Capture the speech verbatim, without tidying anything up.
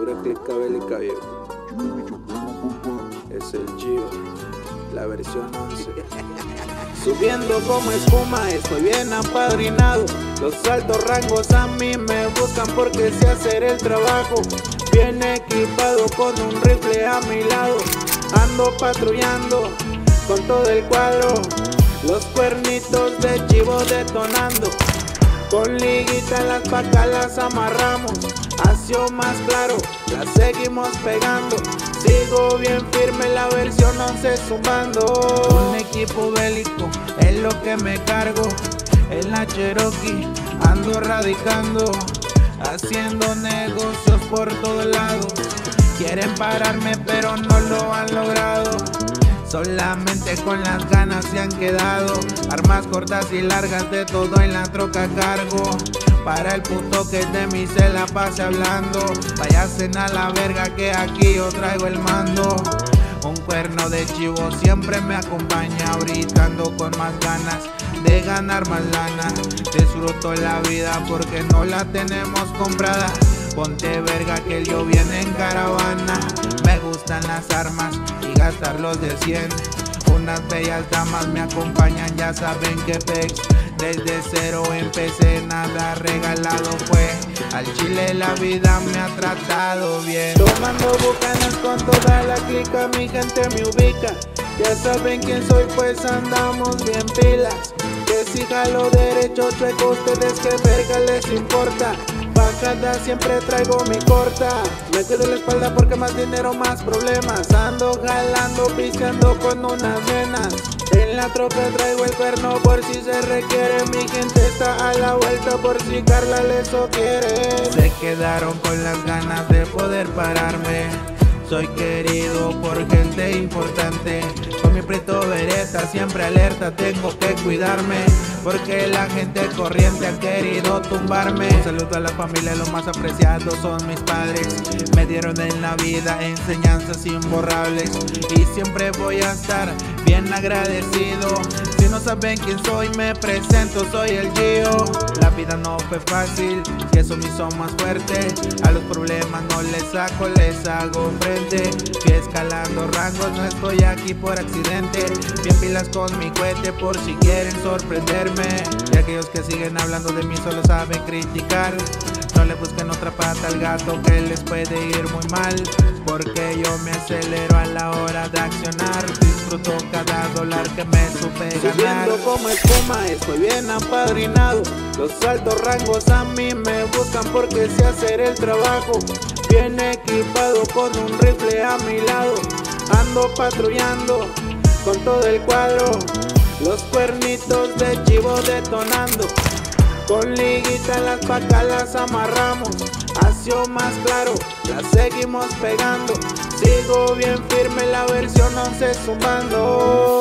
pura clica bélica, viejo. Es el Gio, la versión once. Subiendo como espuma, estoy bien apadrinado. Los altos rangos a mí me buscan porque sé hacer el trabajo. Bien equipado con un rifle a mi lado. Ando patrullando con todo el cuadro. Los cuernitos de chivo detonando. Con liguita las pacas las amarramos. Así o más claro, la seguimos pegando. Sigo bien firme, la versión once zumbando. Un equipo bélico es lo que me cargo. En la Cherokee ando radicando, haciendo negocios por todos lados. Quieren pararme pero no lo han logrado. Solamente con las ganas se han quedado. Armas cortas y largas, de todo en la troca cargo. Para el puto que de mí se la pase hablando. Vayasen a la verga que aquí yo traigo el mando. Un cuerno de chivo siempre me acompaña. Ahorita ando con más ganas de ganar más lana. Disfruto la vida porque no la tenemos comprada. Ponte verga que el yo viene en caravana. Me gustan las armas y gastarlos de cien. Unas bellas damas me acompañan, ya saben que pex. Desde cero empecé, nada regalado fue. Al chile la vida me ha tratado bien. Tomando bucanas con toda la clica, mi gente me ubica. Ya saben quién soy, pues andamos bien pilas. Que si jalo derecho chueco, ustedes que verga les importa. Bajada siempre traigo mi corta. Me cuido la espalda porque más dinero, más problemas. Ando jalando, pisteando con unas venas. En la troca traigo el cuerno por si se requiere. Mi gente está a la vuelta por si Carla les quiere. Se quedaron con las ganas de poder pararme. Soy querido por gente importante. Con mi prieto vereta siempre alerta, tengo que cuidarme. Porque la gente corriente ha querido tumbarme. Un saludo a la familia, los más apreciados son mis padres. Me dieron en la vida enseñanzas imborrables. Y siempre voy a estar bien agradecido. Si no saben quién soy, me presento, soy el Gio. La vida no fue fácil, que eso me hizo más fuerte. A los problemas no les saco, les hago frente. Fui escalando rangos, no estoy aquí por accidente. Bien pilas con mi cohete por si quieren sorprenderme. Y aquellos que siguen hablando de mí solo saben criticar. No le busquen otra pata al gato que les puede ir muy mal. Porque yo me acelero a la hora de accionar. Disfruto cada dólar que me supe ganar. Subiendo como espuma, estoy bien apadrinado. Los altos rangos a mí me buscan porque sé hacer el trabajo. Bien equipado con un rifle a mi lado. Ando patrullando con todo el cuadro. Los cuernitos de chivo detonando. Con liguita las pacas las amarramos. Así o más claro, la seguimos pegando. Sigo bien firme, la versión once zumbando.